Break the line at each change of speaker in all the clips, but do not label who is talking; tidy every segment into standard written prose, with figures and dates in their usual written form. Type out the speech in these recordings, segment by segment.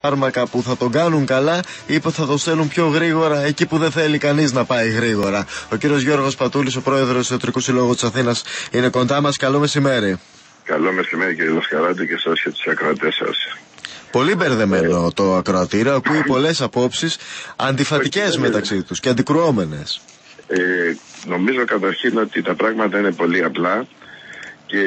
φάρμακα που θα τον κάνουν καλά ή που θα το στέλνουν πιο γρήγορα εκεί που δεν θέλει κανείς να πάει γρήγορα. Ο κύριος Γιώργος Πατούλης, ο πρόεδρος του Ιατρικού Συλλόγου της Αθήνας, είναι κοντά μας. Καλό μεσημέρι.
Καλό μεσημέρι κύριε Λασκαράτη και σας και τους ακροατές σας.
Πολύ μπερδεμένο το ακροατήριο, ακούει πολλές απόψεις αντιφατικές μεταξύ τους και αντικρουόμενες.
Νομίζω καταρχήν ότι τα πράγματα είναι πολύ απλά και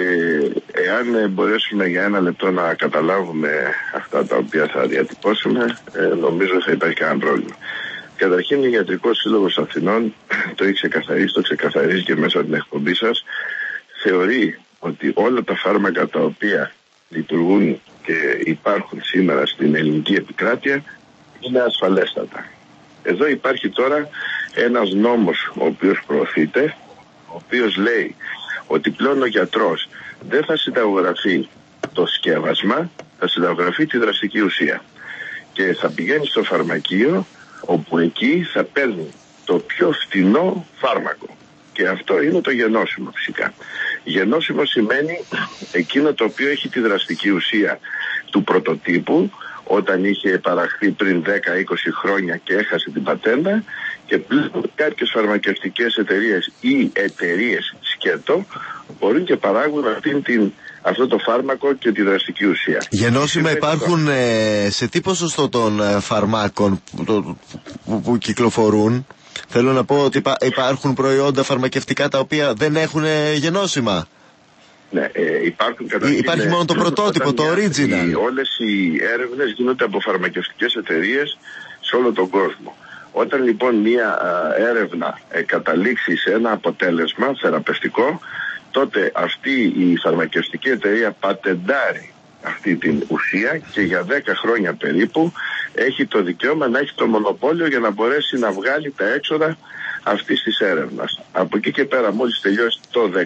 εάν μπορέσουμε για ένα λεπτό να καταλάβουμε αυτά τα οποία θα διατυπώσουμε, νομίζω θα υπάρχει κανένα πρόβλημα. Καταρχήν, ο Ιατρικός Σύλλογος Αθηνών το έχει ξεκαθαρίσει, το ξεκαθαρίζει και μέσα από την εκπομπή σας. Θεωρεί ότι όλα τα φάρμακα τα οποία λειτουργούν και υπάρχουν σήμερα στην ελληνική επικράτεια είναι ασφαλέστατα. Εδώ υπάρχει τώρα ένας νόμος ο οποίος προωθείται, ο οποίος λέει ότι πλέον ο γιατρός δεν θα συνταγογραφεί το σκεύασμα, θα συνταγογραφεί τη δραστική ουσία. Και θα πηγαίνει στο φαρμακείο, όπου εκεί θα παίρνει το πιο φτηνό φάρμακο. Και αυτό είναι το γενώσιμο φυσικά. Γενώσιμο σημαίνει εκείνο το οποίο έχει τη δραστική ουσία του πρωτοτύπου, όταν είχε παραχθεί πριν 10-20 χρόνια και έχασε την πατέντα, και πλέον κάποιες φαρμακευτικές εταιρείες ή εταιρείες σκέτο μπορούν και παράγουν αυτό το φάρμακο και τη δραστική ουσία.
Γενώσιμα υπάρχουν σε τι ποσοστό των φαρμάκων που κυκλοφορούν? Θέλω να πω ότι υπάρχουν προϊόντα φαρμακευτικά τα οποία δεν έχουν γενώσιμα.
Ναι, υπάρχουν καταρχήν.
Υπάρχει μόνο το πρωτότυπο, το original.
Όλες οι έρευνες γίνονται από φαρμακευτικές εταιρείες σε όλο τον κόσμο. Όταν λοιπόν μία έρευνα καταλήξει σε ένα αποτέλεσμα θεραπευτικό, τότε αυτή η φαρμακευτική εταιρεία πατεντάρει αυτή την ουσία και για 10 χρόνια περίπου έχει το δικαίωμα να έχει το μονοπόλιο για να μπορέσει να βγάλει τα έξοδα αυτής της έρευνας. Από εκεί και πέρα, μόλις τελειώσει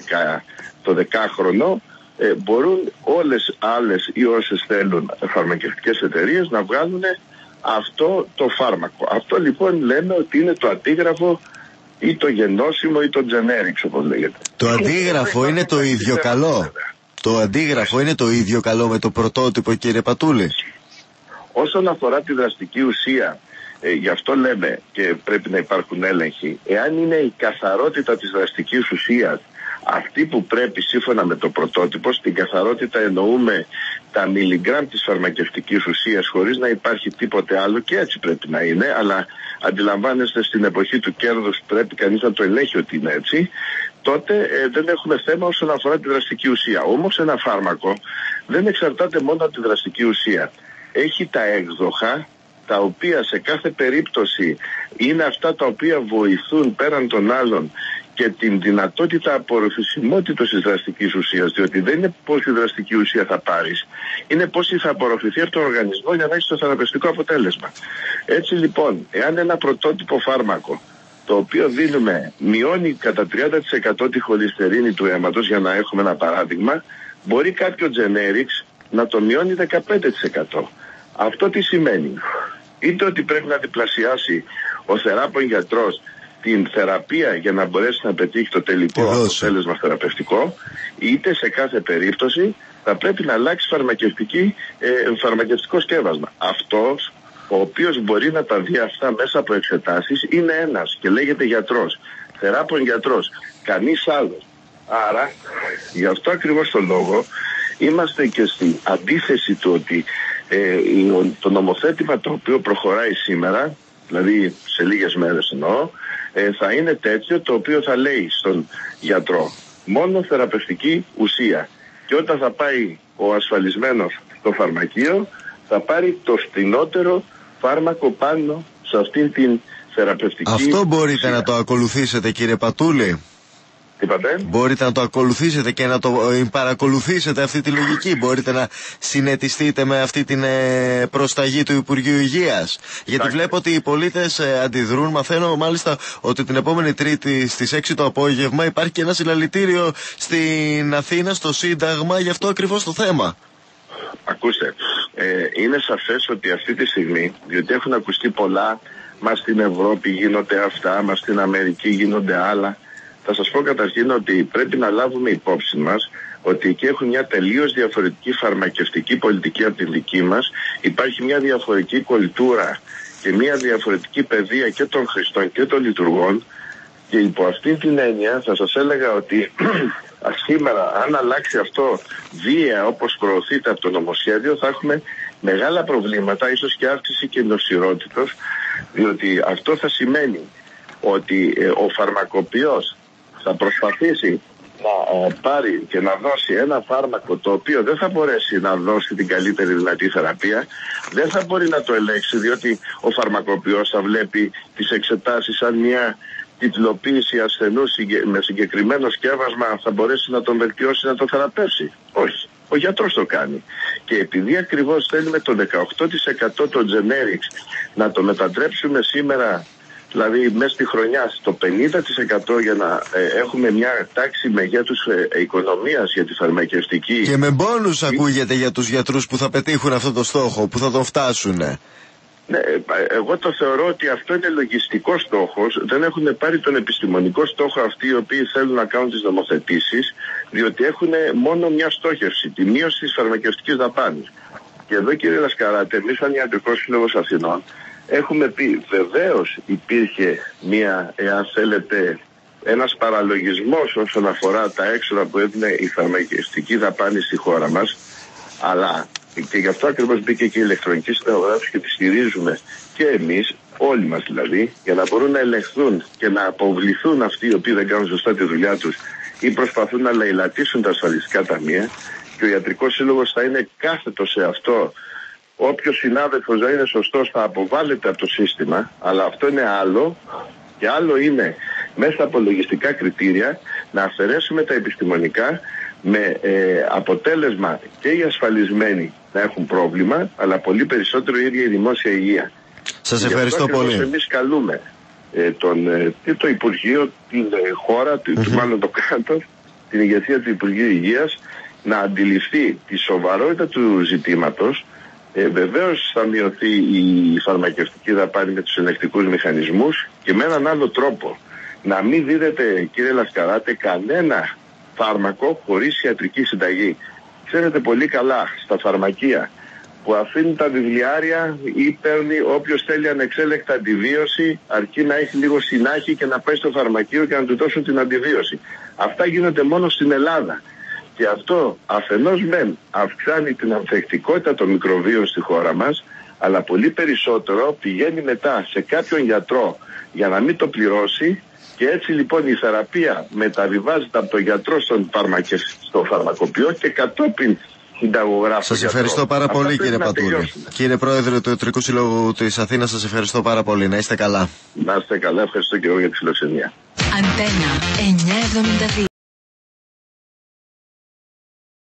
το 10χρονο, μπορούν όλες άλλες ή όσες θέλουν φαρμακευτικές εταιρείες να βγάλουν αυτό το φάρμακο. Αυτό λοιπόν λέμε ότι είναι το αντίγραφο ή το γενώσιμο ή το generics, όπως λέγεται.
Το αντίγραφο είναι το ίδιο καλό? Το αντίγραφο είναι το ίδιο καλό με το πρωτότυπο, κύριε Πατούλη?
Όσον αφορά τη δραστική ουσία, γι' αυτό λέμε και πρέπει να υπάρχουν έλεγχοι. Εάν είναι η καθαρότητα της δραστικής ουσίας αυτή που πρέπει σύμφωνα με το πρωτότυπο, στην καθαρότητα εννοούμε τα μιλιγκράμμ της φαρμακευτικής ουσίας χωρίς να υπάρχει τίποτε άλλο, και έτσι πρέπει να είναι, αλλά αντιλαμβάνεστε στην εποχή του κέρδους πρέπει κανείς να το ελέγχει ότι είναι έτσι, τότε δεν έχουμε θέμα όσον αφορά τη δραστική ουσία. Όμως ένα φάρμακο δεν εξαρτάται μόνο από τη δραστική ουσία. Έχει τα έκδοχα, τα οποία σε κάθε περίπτωση είναι αυτά τα οποία βοηθούν πέραν των άλλων και την δυνατότητα απορροφησιμότητας της δραστικής ουσίας, διότι δεν είναι πόση δραστική ουσία θα πάρεις, είναι πόση θα απορροφηθεί από τον οργανισμό για να έχεις το θεραπευτικό αποτέλεσμα. Έτσι λοιπόν, εάν ένα πρωτότυπο φάρμακο, το οποίο δίνουμε, μειώνει κατά 30% τη χολυστερίνη του αίματος, για να έχουμε ένα παράδειγμα, μπορεί κάποιο generics να το μειώνει 15%. Αυτό τι σημαίνει? Είτε ότι πρέπει να διπλασιάσει ο θεράπων γιατρός την θεραπεία για να μπορέσει να πετύχει το τελικό αποτέλεσμα θεραπευτικό, είτε σε κάθε περίπτωση θα πρέπει να αλλάξει φαρμακευτικό σκεύασμα. Αυτός ο οποίος μπορεί να τα δει αυτά μέσα από εξετάσεις είναι ένας και λέγεται γιατρός, θεράπων γιατρός, κανείς άλλος. Άρα, γι' αυτό ακριβώς το λόγο είμαστε και στην αντίθεση του ότι το νομοθέτημα το οποίο προχωράει σήμερα, δηλαδή σε λίγες μέρες εννοώ, θα είναι τέτοιο το οποίο θα λέει στον γιατρό μόνο θεραπευτική ουσία, και όταν θα πάει ο ασφαλισμένος στο φαρμακείο θα πάρει το φτηνότερο φάρμακο πάνω σε αυτήν την θεραπευτική
Αυτό μπορείτε
ουσία.
να το ακολουθήσετε, κύριε Πατούλη?
Τι είπατε?
Μπορείτε να το ακολουθήσετε και να το παρακολουθήσετε αυτή τη λογική? Μπορείτε να συνετιστείτε με αυτή την προσταγή του Υπουργείου Υγείας? Γιατί βλέπω ότι οι πολίτες αντιδρούν. Μαθαίνω μάλιστα ότι την επόμενη Τρίτη στις 6 το απόγευμα υπάρχει και ένα συλλαλητήριο στην Αθήνα, στο Σύνταγμα, γι' αυτό ακριβώς το θέμα.
Ακούστε, είναι σαφές ότι αυτή τη στιγμή, διότι έχουν ακουστεί πολλά, μας στην Ευρώπη γίνονται αυτά, μας στην Αμερική γίνονται άλλα. Θα σας πω καταρχήν ότι πρέπει να λάβουμε υπόψη μας ότι εκεί έχουν μια τελείως διαφορετική φαρμακευτική πολιτική από την δική μας. Υπάρχει μια διαφορετική κουλτούρα και μια διαφορετική παιδεία και των χρηστών και των λειτουργών. Και υπό αυτή την έννοια θα σας έλεγα ότι σήμερα αν αλλάξει αυτό βία όπως προωθείται από το νομοσχέδιο, θα έχουμε μεγάλα προβλήματα, ίσως και αύξηση κινδυνοσυρότητος, διότι αυτό θα σημαίνει ότι ο φαρμακοποιός θα προσπαθήσει να πάρει και να δώσει ένα φάρμακο το οποίο δεν θα μπορέσει να δώσει την καλύτερη δυνατή θεραπεία, δεν θα μπορεί να το ελέγξει, διότι ο φαρμακοποιός θα βλέπει τις εξετάσεις σαν μια τιτλοποίηση ασθενού με συγκεκριμένο σκεύασμα, θα μπορέσει να τον βελτιώσει, να τον θεραπεύσει. Όχι. Ο γιατρός το κάνει. Και επειδή ακριβώς θέλουμε το 18% των generics να το μετατρέψουμε σήμερα, δηλαδή μέσα στη χρονιά, στο 50% για να έχουμε μια τάξη μεγέθους οικονομίας για τη φαρμακευτική.
Και με μπόνους ακούγεται για τους γιατρούς που θα πετύχουν αυτό το στόχο, που θα τον φτάσουν.
Ναι, εγώ το θεωρώ ότι αυτό είναι λογιστικός στόχος. Δεν έχουν πάρει τον επιστημονικό στόχο αυτοί οι οποίοι θέλουν να κάνουν τις νομοθετήσεις, διότι έχουν μόνο μια στόχευση, τη μείωση της φαρμακευτικής δαπάνης. Και εδώ, κύριε Λασκαράτε, εμείς σαν Ιατρικός Σύλλογος Αθηνών έχουμε πει, βεβαίως υπήρχε μια, εάν θέλετε, ένας παραλογισμός όσον αφορά τα έξοδα που έδινε η φαρμακευτική δαπάνη στη χώρα μας, αλλά και γι' αυτό ακριβώς μπήκε και η ηλεκτρονική συνταγογράφηση και τη στηρίζουμε και εμείς, όλοι μας δηλαδή, για να μπορούν να ελεγχθούν και να αποβληθούν αυτοί οι οποίοι δεν κάνουν σωστά τη δουλειά τους ή προσπαθούν να λαιλατίσουν τα ασφαλιστικά ταμεία, και ο Ιατρικός Σύλλογος θα είναι κάθετος σε αυτό. Όποιος συνάδελφος δεν είναι σωστός θα αποβάλλεται από το σύστημα, αλλά αυτό είναι άλλο. Και άλλο είναι μέσα από λογιστικά κριτήρια να αφαιρέσουμε τα επιστημονικά, με αποτέλεσμα και οι ασφαλισμένοι να έχουν πρόβλημα, αλλά πολύ περισσότερο η ίδια η δημόσια υγεία.
Σας ευχαριστώ πολύ.
Εμείς καλούμε το Υπουργείο, την χώρα, μάλλον το κράτος, την ηγεσία του Υπουργείου Υγείας, να αντιληφθεί τη σοβαρότητα του ζητήματος. Βεβαίως θα μειωθεί η φαρμακευτική δαπάνη με τους ελεκτικούς μηχανισμούς και με έναν άλλο τρόπο. Να μην δίδεται, κύριε Λασκαράτε, κανένα φάρμακο χωρίς ιατρική συνταγή. Ξέρετε πολύ καλά στα φαρμακεία που αφήνουν τα βιβλιάρια ή παίρνει όποιος θέλει ανεξέλεκτα αντιβίωση, αρκεί να έχει λίγο συνάχη και να πάει στο φαρμακείο και να του δώσουν την αντιβίωση. Αυτά γίνονται μόνο στην Ελλάδα. Και αυτό αφενός μεν αυξάνει την ανθεκτικότητα των μικροβίων στη χώρα μας, αλλά πολύ περισσότερο πηγαίνει μετά σε κάποιον γιατρό για να μην το πληρώσει. Και έτσι λοιπόν η θεραπεία μεταβιβάζεται από τον γιατρό στο φαρμακοποιό και κατόπιν συνταγογράφο.
Σας ευχαριστώ πάρα πολύ, κύριε Πατούλη. Κύριε Πρόεδρε του Ιατρικού Συλλόγου της Αθήνας, σας ευχαριστώ πάρα πολύ. Να είστε καλά.
Να είστε καλά, ευχαριστώ και εγώ για τη φιλοξενία.
Αντένα 972.